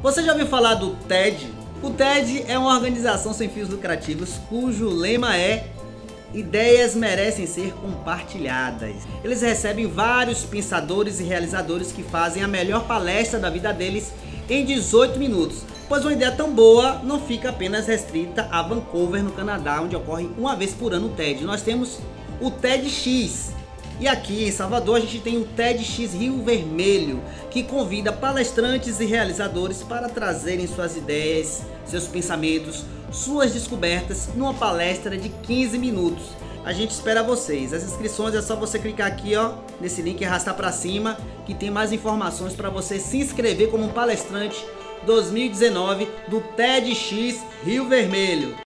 Você já ouviu falar do TED? O TED é uma organização sem fins lucrativos cujo lema é ideias merecem ser compartilhadas. Eles recebem vários pensadores e realizadores que fazem a melhor palestra da vida deles em 18 minutos. Pois uma ideia tão boa não fica apenas restrita a Vancouver, no Canadá, onde ocorre uma vez por ano o TED. Nós temos o TEDx. E aqui em Salvador a gente tem o TEDx Rio Vermelho, que convida palestrantes e realizadores para trazerem suas ideias, seus pensamentos, suas descobertas numa palestra de 15 minutos. A gente espera vocês. As inscrições é só você clicar aqui, ó, nesse link e arrastar para cima, que tem mais informações para você se inscrever como um palestrante 2019 do TEDx Rio Vermelho.